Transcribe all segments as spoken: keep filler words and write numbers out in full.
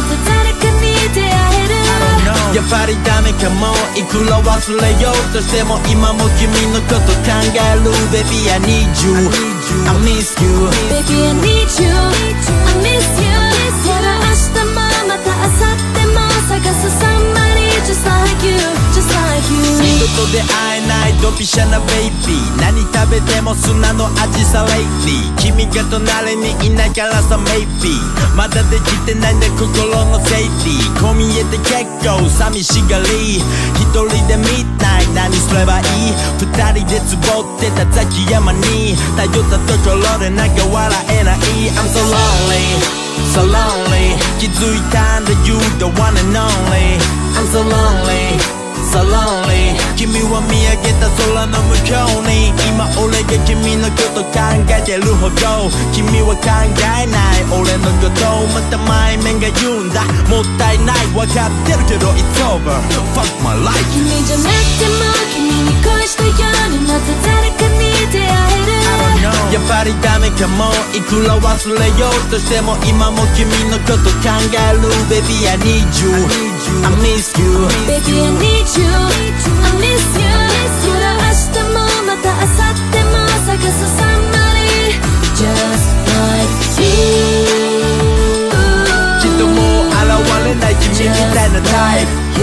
誰かに出会える。 やっぱりダメかも、いくら忘れようとしても今も君のこと考える。 Baby I need you, I miss you, Baby I need you, I miss you。 まだ明日もまた明後日も探す somebody just like you, just like you。 人と出会えないドピシャなベイビー、何食べても砂の味さ Lately。 君が隣にいないからさ Maybe まだできてないんだ心の整理。こう見えて結構寂しがり、一人で見たい何すればいい。二人でつぼってたザキヤマに頼ったところでなんか笑えない。 I'm so lonely, so lonely。 気づいたんだ You the one and only。 I'm so lonely, so lonely。 君は見上げた空の向こうに、今俺が君のこと考えてるほど君は考えない俺のこと。また前面が言うんだもったいない、分かってるけど It's over, fuck my life。 君じゃなくても君に恋したようにまた誰かに出会える。 やっぱりダメかも、いくら忘れようとしても今も君のこと考える。 Baby I need you, I miss you, Baby I need you, I miss you。 まだ明日もまた明後日も探す somebody just like you。 きっともう現れない君みたいなタイプ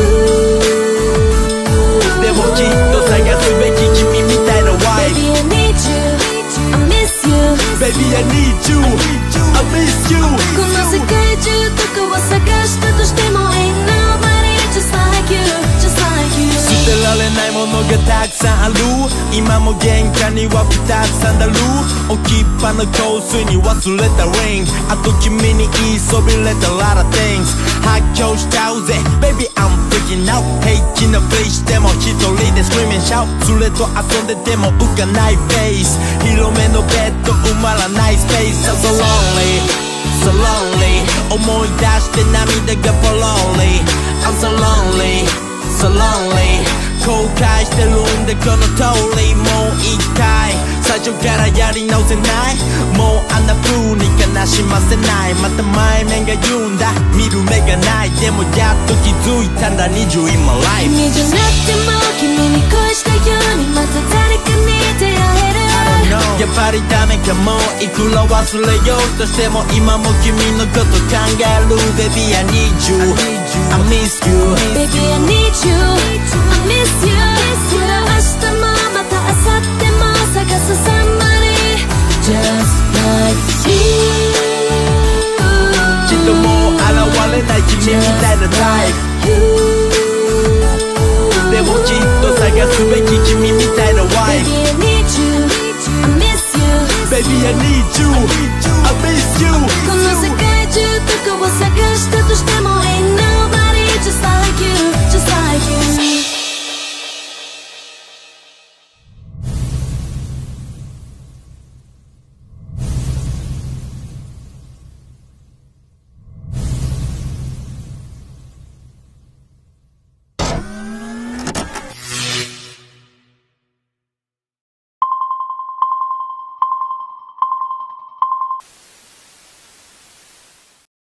でもきっと探すべき君みたいなワイプ。 Baby I need you, I miss you。 Baby I need you, I miss you。 この世界中どこを探したとしても Ain't nobody just like you, just like you。 捨てられないものがたくさんある。今も玄関には二つサンダル、置きっぱの香水に忘れたリング、あと君に言いそびれた lot of things。 発狂しちゃうぜ Baby I'm freaking out。 平気なふりしても一人で scream and shout。 連れと遊んでても浮かないフェイス、広めのベッド埋まらないスペース。 I'm so lonely, so lonely。 思い出して涙がポロリ。 I'm so lonely, so lonely。 後悔してるんでこの通り、もう一回最初からやり直せない。もうあんな風に悲しませない。また前面が言うんだ見る目がない。でもやっと気づいたんだ Need you in my life。 君じゃなくても君に恋したようにまた誰かに出会える。 やっぱりダメかも、いくら忘れようとしても今も君のこと考える。 Baby I need you, I miss you, Baby I need you, I miss you。 まだ明日もまた明後日も探す somebody just like you。 きっともう現れない君みたいなタイプでもきっと探すべき君みたいなワイプ。 Baby I need you, I miss you。 Baby I need you,